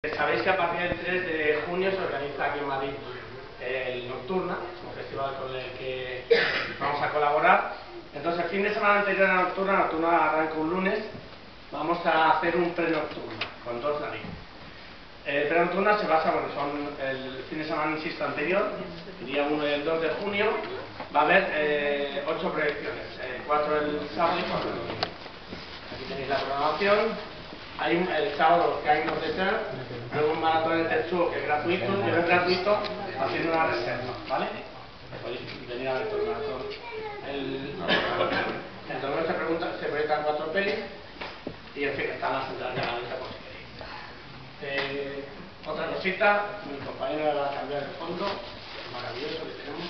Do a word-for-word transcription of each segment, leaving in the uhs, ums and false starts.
Sabéis que a partir del tres de junio se organiza aquí en Madrid el Nocturna, un festival con el que vamos a colaborar. Entonces el fin de semana anterior a la Nocturna, la Nocturna arranca un lunes, vamos a hacer un pre-Nocturna con dos narices. El pre-Nocturna se basa, bueno, son el fin de semana, insisto, anterior, el día uno y el dos de junio, va a haber eh, ocho proyecciones, eh, cuatro el sábado y cuatro el domingo. Aquí tenéis la programación. Hay un, el sábado que hay unos de ser, luego un maratón en Tetsuo que es gratuito, que es gratuito haciendo una reserva, ¿vale? Podéis venir a ver todo el maratón. El, el domingo se, pregunta, se proyectan cuatro pelis y en fin, están las entradas de la venta por si queréis. Eh, otra cosita, mi compañero va a cambiar el fondo, maravilloso que tenemos.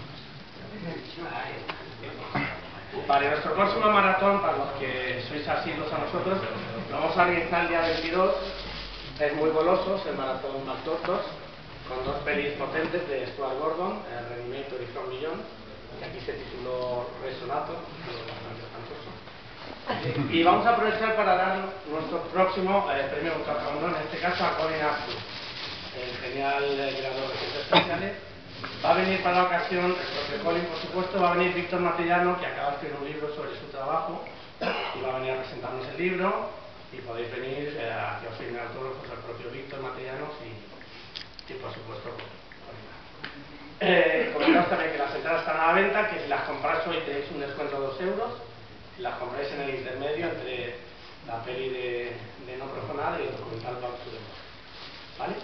Vale, nuestro próximo maratón, para los que sois asiduos a nosotros, lo vamos a organizar el día veintidós. Es muy goloso, es el maratón Macdos dos, con dos pelis potentes de Stuart Gordon, Reanimator y From Beyond, que aquí se tituló Resonator, bastante espantoso. Y vamos a aprovechar para dar nuestro próximo eh, premio Botafondo, en este caso a Colin Atwood, el genial eh, creador de efectos especiales. Va a venir para la ocasión, el propio Colin, por supuesto, va a venir Víctor Matellano, que acaba de escribir un libro sobre su trabajo, y va a venir a presentarnos el libro, y podéis venir eh, a que os firme autógrafos al propio Víctor Matellano, y, y por supuesto, Colin. Eh, comentaros también que las entradas están a la venta, que si las compráis hoy tenéis un descuento de dos euros, si las compráis en el intermedio entre la peli de, de No Profanar y el documental Back to the Moon. ¿Vale?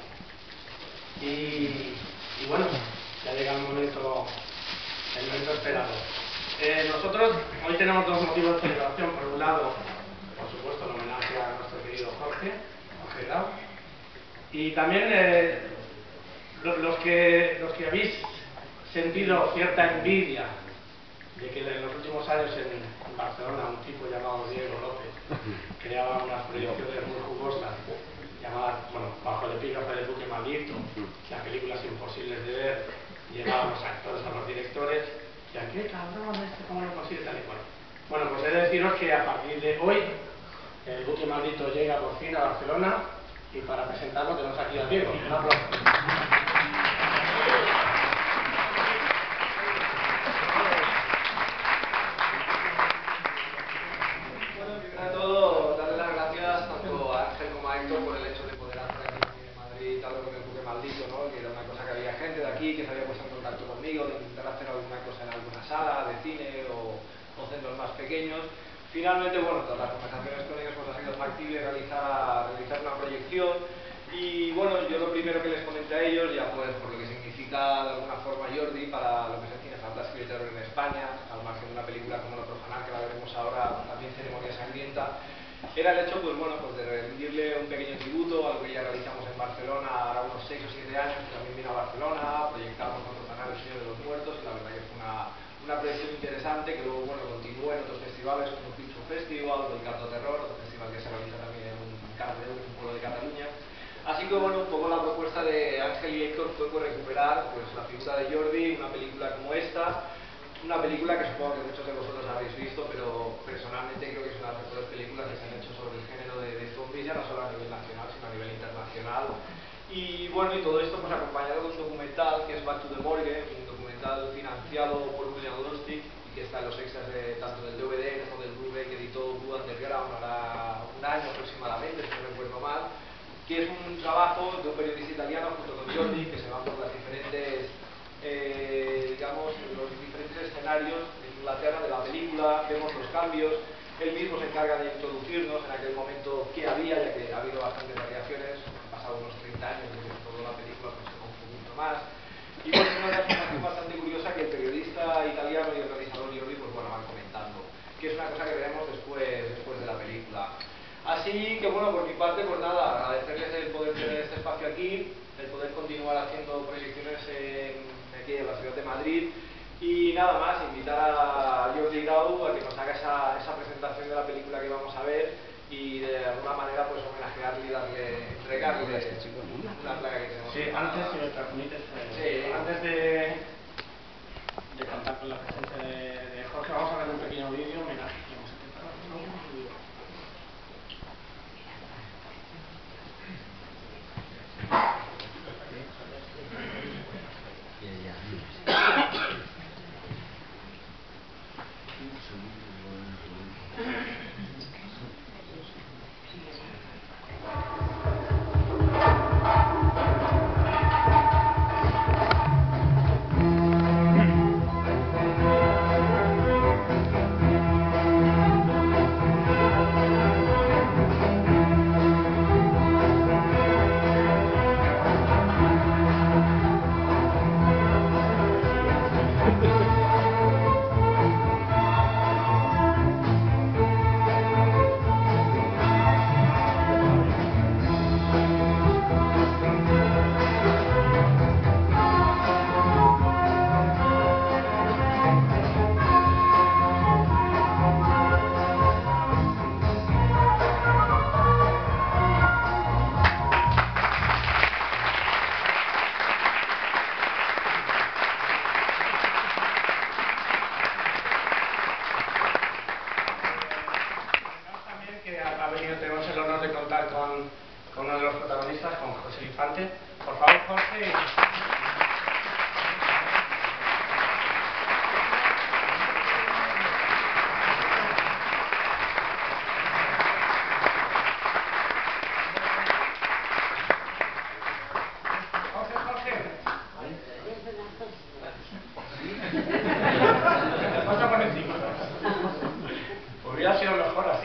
Y, y bueno, ya llega el momento, el momento esperado. Eh, nosotros hoy tenemos dos motivos de celebración. Por un lado, por supuesto, el homenaje a nuestro querido Jorge, Jorge Grau. Y también eh, los, que, los que habéis sentido cierta envidia de que en los últimos años en, en Barcelona un tipo llamado Diego López creaba unas proyecciones muy jugosas llamadas, bueno, bajo el epígrafe del buque maldito, las películas imposibles de ver, llegaban a los actores, a los directores, y decían, qué cabrón este, cómo lo consigue tal y cual. Bueno, pues he de deciros que a partir de hoy el buque maldito llega por fin a Barcelona, y para presentarlo tenemos aquí a Diego. Un aplauso. Que se había puesto en contacto conmigo de intentar hacer alguna cosa en alguna sala de cine o, o centros más pequeños. Finalmente, bueno, todas las conversaciones con ellos pues ha sido factible realizar, realizar una proyección y bueno, yo lo primero que les comenté a ellos, ya pues por lo que significa de alguna forma Jordi para lo que es el cine fantástico y terror en España, al margen de una película como No Profanar, que la veremos ahora, también Ceremonia Sangrienta, era el hecho pues bueno pues de rendirle un pequeño tributo, algo que ya realizamos en Barcelona ahora unos seis o siete años, que también vino a Barcelona, proyectamos con Profanar El Señor de los Muertos, y la verdad que fue una, una proyección interesante que luego bueno continuó en otros festivales como el Picture Festival o el Canto Terror, otro festival que se realiza también en un Cardeu, un pueblo de Cataluña. Así que bueno, un poco la propuesta de Ángel y Héctor fue por recuperar pues la figura de Jordi, una película como esta, una película que supongo que muchos de vosotros habéis visto, pero personalmente creo que es una de las mejores películas que se han hecho sobre el género de, de zombies, ya no solo a nivel nacional, sino a nivel internacional. Y bueno, y todo esto pues acompañado de un documental que es Back to the Morgue, un documental financiado por William Lustig y que está en los extras de, tanto del D V D como del Blu-ray que editó Blue Underground ahora un año aproximadamente, si no recuerdo mal, que es un trabajo de un periodista italiano junto con Jordi, que se van por las diferentes Eh, digamos, los diferentes escenarios de Inglaterra de la película, vemos los cambios, él mismo se encarga de introducirnos en aquel momento qué había, ya que ha habido bastantes variaciones, han pasado unos treinta años desde que toda la película pues, se va un poquito más, y bueno, una información bastante curiosa que el periodista italiano y el realizador Jordi pues bueno, van comentando, que es una cosa que veremos después, después de la película. Así que bueno, por mi parte, pues nada, agradecerles el poder tener este espacio aquí, el poder continuar haciendo proyecciones en aquí en la ciudad de Madrid y nada más, invitar a Jordi Grau a que nos haga esa, esa presentación de la película que vamos a ver y de alguna manera pues homenajearle y darle, entregarle una placa que tenemos. Sí, antes, si me permites, eh, sí. antes de, de contar con la presencia de, de Jorge, vamos a ver un pequeño vídeo, homenaje que hemos preparado. protagonistas, con José Infante. Por favor, Jorge. Pasa por encima. Hubiera sido mejor así.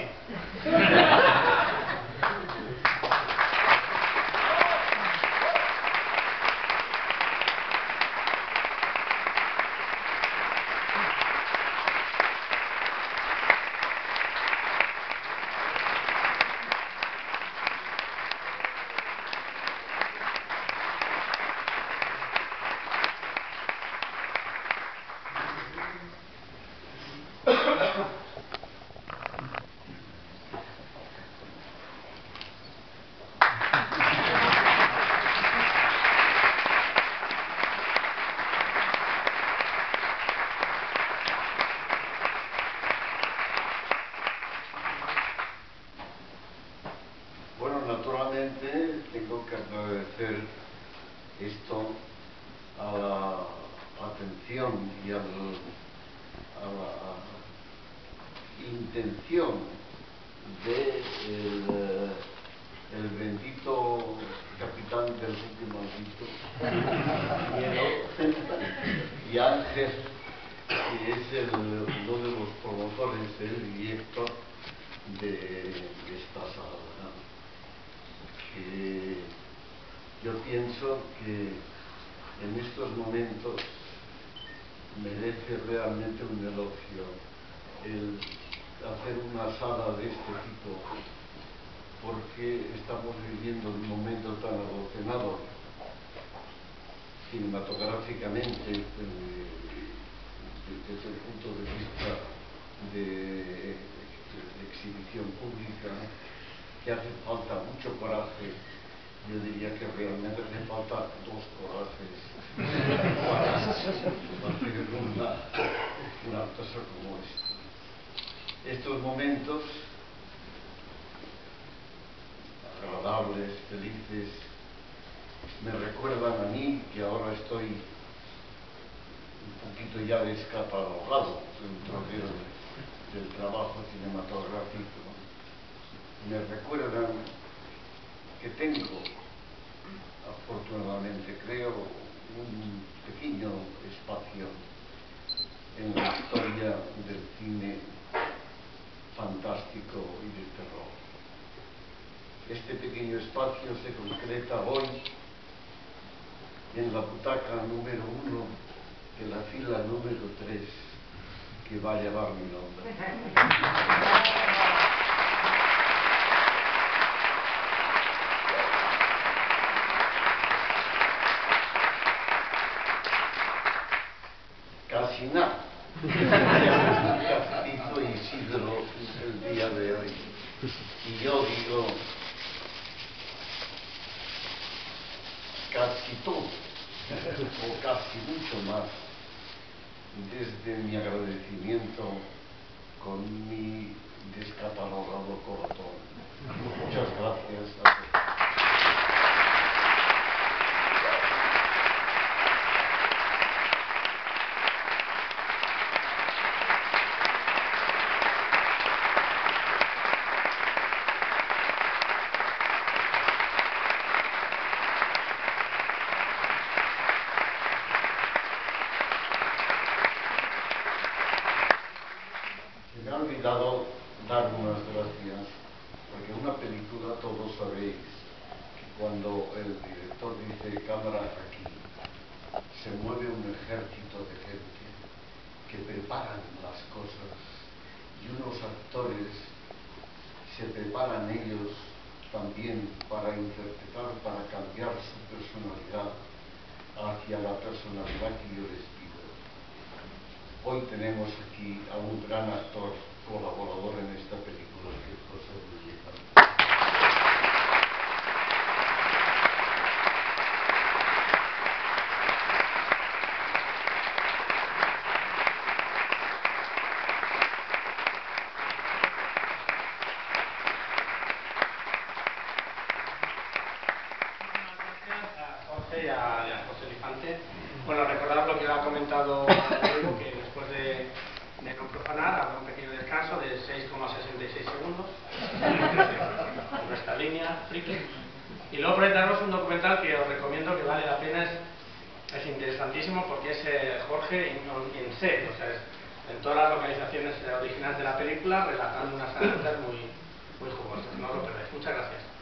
Naturalmente tengo que agradecer esto a la atención y al, a la intención de el, el bendito capitán del buque maldito y Ángel, que es el, uno de los promotores, el director de, de esta sala. Que yo pienso que en estos momentos merece realmente un elogio el hacer una sala de este tipo, porque estamos viviendo un momento tan evolucionado cinematográficamente eh, desde el punto de vista de, de exhibición pública, que hace falta mucho coraje. Yo diría que realmente hace falta dos corajes para hacer una, una cosa como esta. Estos momentos agradables, felices, me recuerdan a mí, que ahora estoy un poquito ya descatalogado dentro del, del trabajo cinematográfico. Me recuerdan que tengo, afortunadamente creo, un pequeño espacio en la historia del cine fantástico y de terror. Este pequeño espacio se concreta hoy en la butaca número uno de la fila número tres, que va a llevar mi nombre. Casi nada. Un cafecito y sidro el día de hoy. Y yo digo casi todo, o casi mucho más, desde mi agradecimiento con mi descatalogado corazón. Muchas gracias a todos. Me ha olvidado dar unas gracias, porque una película, todos sabéis, que cuando el director dice cámara aquí, se mueve un ejército de gente que preparan las cosas, y unos actores se preparan ellos también para interpretar, para cambiar su personalidad hacia la personalidad que yo les pido. Hoy tenemos aquí a un gran actor colaborador en esta película, que es José Luis Infante. y a, y a José Infante. Bueno, recordad lo que ha comentado Rodrigo, que después de, de no profanar habrá un pequeño descanso de seis coma sesenta y seis segundos en nuestra línea friki. Y luego proyectarnos un documental que os recomiendo, que vale la pena, es, es interesantísimo porque es eh, Jorge in, in set, o sea, es en todas las localizaciones originales de la película, relatando unas anécdotas muy, muy jugosas. No os lo perdáis. Muchas gracias.